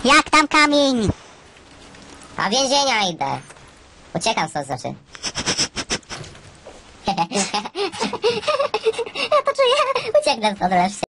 Jak tam kamień? A więzienia idę. Uciekam stąd, znaczy. Ja to czuję. Ucieknę stąd wreszcie.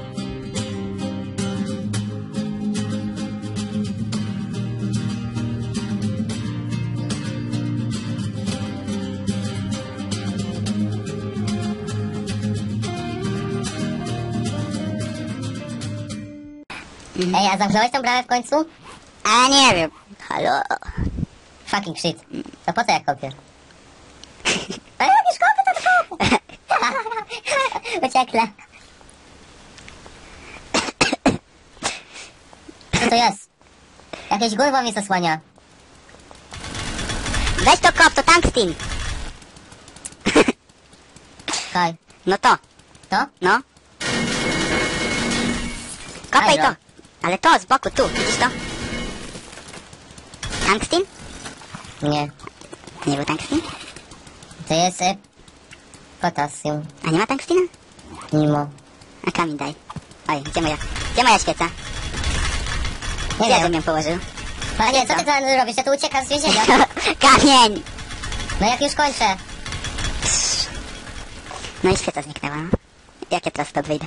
Ej, a zamknąłeś tą bramę w końcu? A nie wiem. Halo? Fucking shit. To po co ja kopię? A jakieś kopy, to kopy. Ucieknę. Co to jest? Jakieś górwo mnie zasłania. Weź to kop, to tungsten. Kaj. No to. To? No. Kopaj Iron. to. Ale to z boku, tu. Widzisz to? Tungsten? Nie. Nie był tungsten? To jest potasium. A nie ma tungstena? Mimo. A kamień daj. Oj, gdzie moja świeca? Nie Gdzie wiem. żebym ją położył? Panie, co ty tam robisz? Ja tu uciekam z więzienia. Kamień! No jak już kończę. No i świeca zniknęła. Jak ja teraz stąd wyjdę?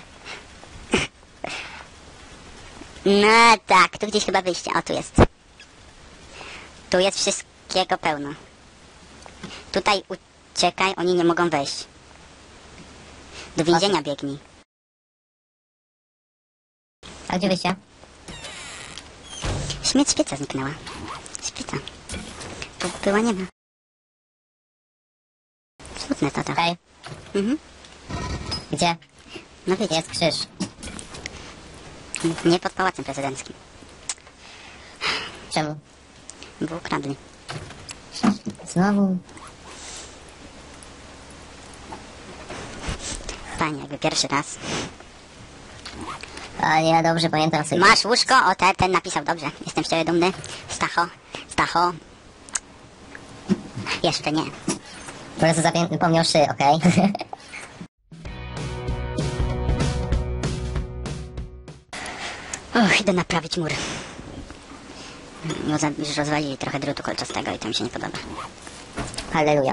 No tak, tu gdzieś chyba wyjście. O, tu jest. Tu jest wszystkiego pełno. Tutaj uciekaj, oni nie mogą wejść. Do więzienia biegnij. A gdzie wyjście? Świeca zniknęła. Świeca. Tu była, nie ma. Smutne to. Okej. Mhm. Gdzie? No wiecie, Jest krzyż. nie pod Pałacem Prezydenckim. Czemu? Bo ukradli. Znowu? Panie, jakby pierwszy raz. A ja dobrze pamiętam sobie. Masz łóżko? O, ten napisał dobrze. Jestem z ciebie dumny. Stacho. Jeszcze nie. Po prostu zapomniał szy, okej? Idę naprawić mur. Bo już rozwalili trochę drutu kolczastego i to mi się nie podoba. Halleluja.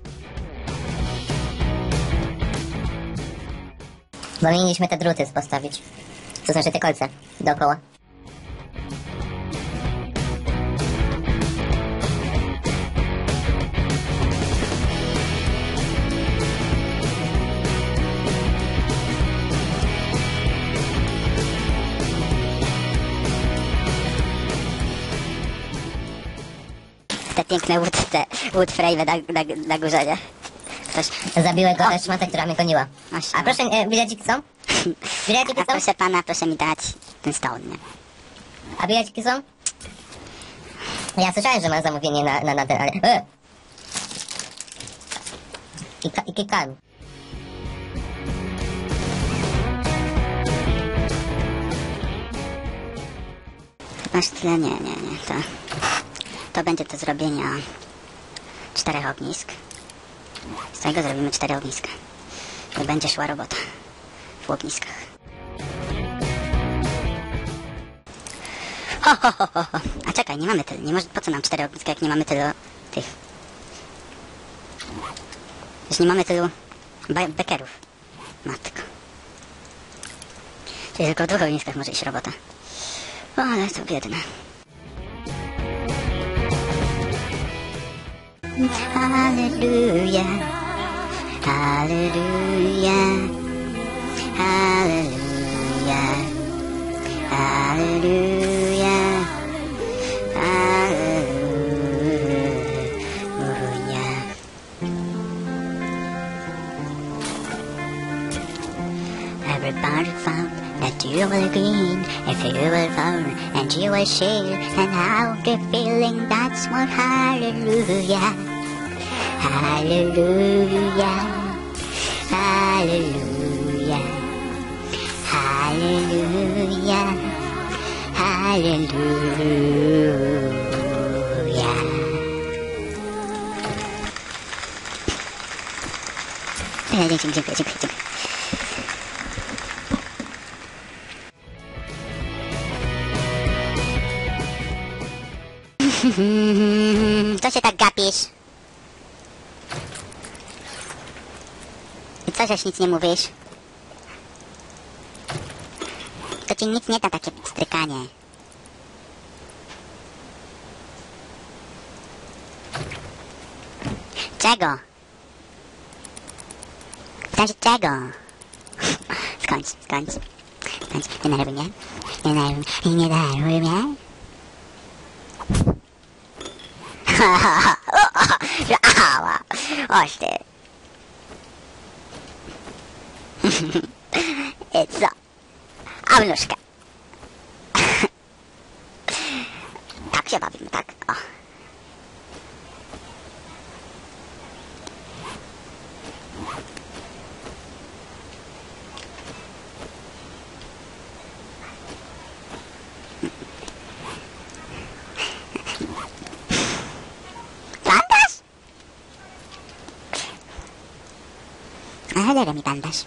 Powinniśmy te druty postawić. To znaczy te kolce dookoła. Te piękne wood frame na górze, nie? Ktoś... Zabiłem go szmatę, która mnie goniła. Właśnie. A proszę, bileciki są? Bileciki A są? proszę pana, proszę mi dać ten stone, nie? A bileciki są? Ja słyszałem, że mam zamówienie na ten, ale... I klikałem. Masz tyle? Nie. To będzie do zrobienia 4 ognisk. Z tego zrobimy 4 ogniska. I będzie szła robota w ogniskach. Ho. A czekaj, nie mamy tylu. Nie może, po co nam 4 ogniska, jak nie mamy tylu tych... Już nie mamy tylu bekerów. Matko. Czyli tylko w 2 ogniskach może iść robota. O, ale to biedne. Hallelujah, hallelujah, hallelujah, hallelujah, hallelujah. Everybody found that you were green, if you were fun and you were shade, and how the feeling, that's what hallelujah, hallelujah, hallelujah, hallelujah, hallelujah. Dziękuję. Co się tak gapisz? I co, żeś nic nie mówisz? To ci nic nie da takie strykanie. Czego? Pytam się czego? Skończ. Nie denerwuj mnie. Nie denerwuj mnie. Ała. Oż ty. I co? A wnuszka. Tak się bawimy, tak? O. Bandaż? Ale mi bandaż.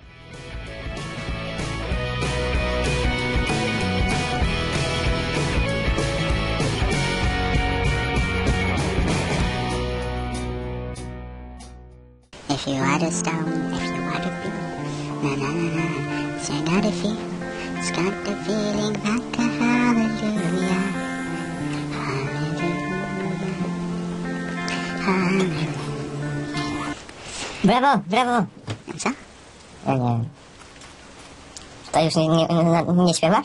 If you are a stone, if you are a bee, na na na na, it's got a feel, it's got the feeling like a hallelujah, hallelujah. Brawo! Co? Ja nie wiem. To już nie śpiewasz?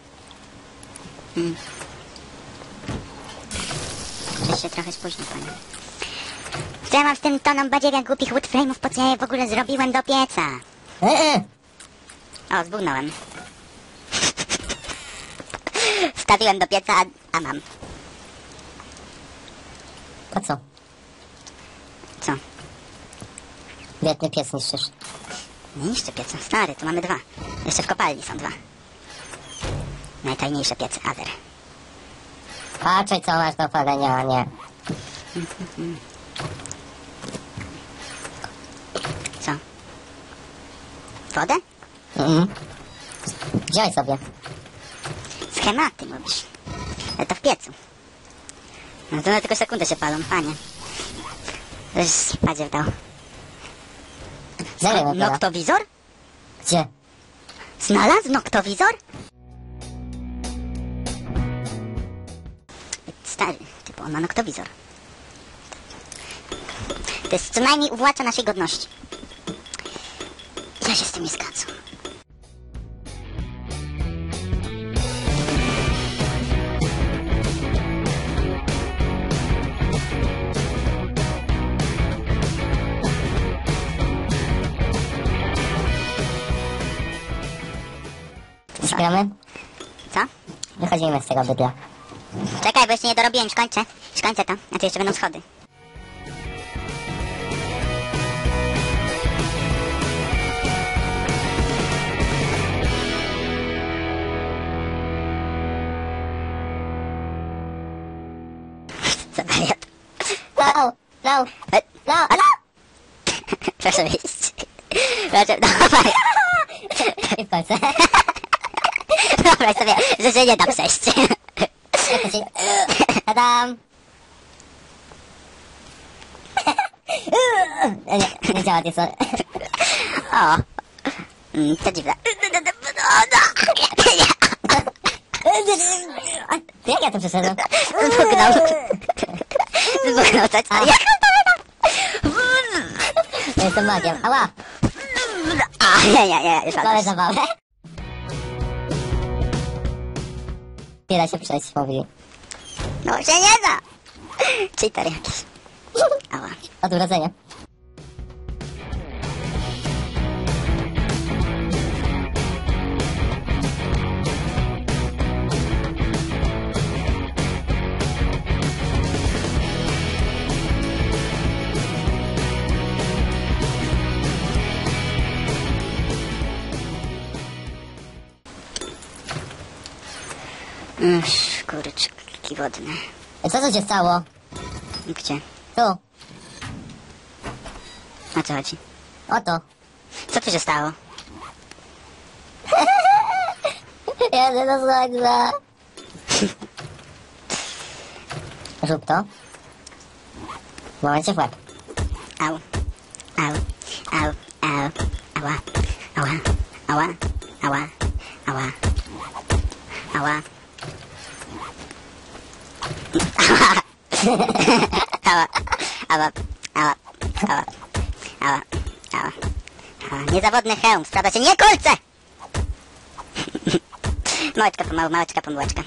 Przecież się trochę spóźnił, panie. Co ja mam z tym toną badziewian głupich woodframe'ów, po co ja je w ogóle zrobiłem do pieca? O, zbugnąłem. Wstawiłem do pieca, a mam. Po co? Co? Biedny pies niszczysz. Nie niszczę pieca, stary, tu mamy 2. Jeszcze w kopalni są 2. Najtajniejsze piece, Ader. Patrzaj co masz do palenia, nie. Co? Wodę? Wziąj sobie. Schematy mówisz. Ale to w piecu. No to na tylko sekundę się palą, panie. Coś spadzie dał. Zagraj mi Noktowizor? Gdzie? Znalazł noktowizor? Stary, typu, on ma noktowizor. To jest co najmniej uwłacza naszej godności. Ja się z tym nie zgadzam. Śpiamy? Co? Wychodzimy z tego bydla. Czekaj, bo jeszcze nie dorobiłem, już kończę to. A tu jeszcze będą schody. Co wariat? No! Proszę wyjść. Proszę, dawaj. I w końcu. Dobra, sobie, że się nie da przejść. Tadam! Nie działa, nie sorry. O. To dziwne. Jak ja tu przeszedłem? Zbuchnął coś. Ja jestem magiem. Ała! A, nie, już Mamy zabawę. Nie da się przejść, mówi. No się nie da. Cheater jakiś. Ała. Od urodzenia. Kurczki wodne. Co się stało? Gdzie? Tu. O co chodzi? Oto. Co tu się stało? Jadę do słońca. Rób to. W momencie w łeb. Au, au, au, au, ała, ała, ała, ała, ała, ała. Ała, ała, ała, ała, ała, ała, ała. Niezawodny hełm, sprawdza się nie kulce! Małeczka pomału, małeczka pomałeczka.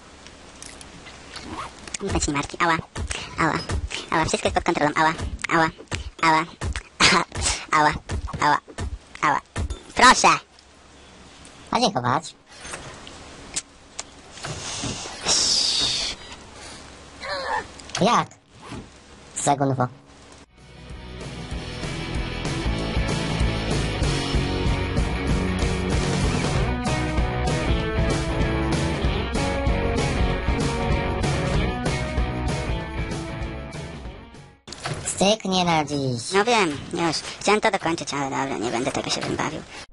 Nic się nie martwi, ała, ała, ała, wszystko jest pod kontrolą, ała, ała, ała, ała, ała, ała. Proszę! A dziękować. Jak? Zagonwo. Styknie na dziś. No wiem, już. Chciałem to dokończyć, ale dobra, nie będę tego się tym bawił.